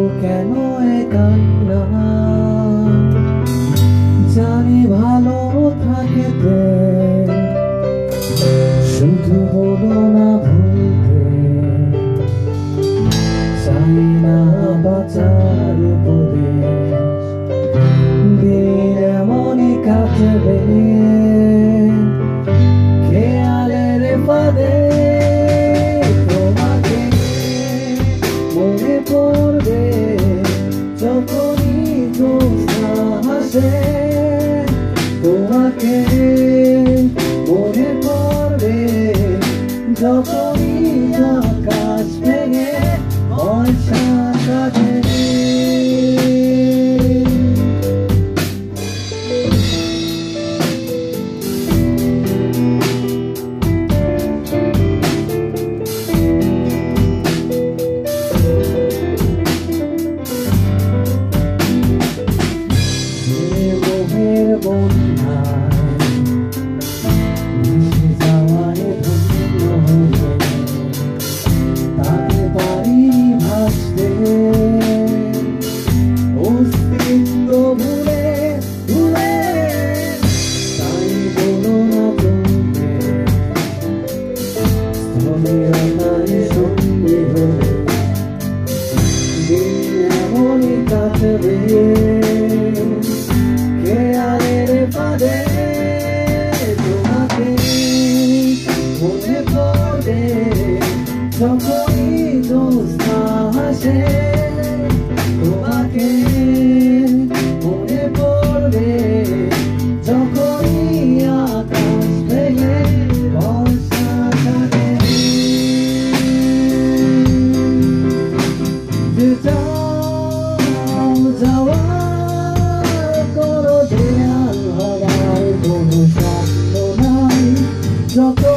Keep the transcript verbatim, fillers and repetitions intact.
কেন এ কান্না জানি ভালো থাকতে শুধু বলো না ভুলতে চাই না বাঁচার উপদেশ দিন এমনই কাটবে খেয়ালের ফাঁদে তোমাকে মনে পড়বে যখনই জ্যোৎস্না হাসে তোমাকে মনে পড়বে যখনই আকাশ ভেঙে বর্ষা কাটে খেয়ালের ফাঁদে তোমাকে মনে পড়বে যখনই জ্যোৎস্না হাসে তোমাকে মনে পড়বে যখনই আকাশ ভেঙে বর্ষা কাটে যাওয়া করো দেয়াল হওয়ার কোনো স্বপ্ন নাই যত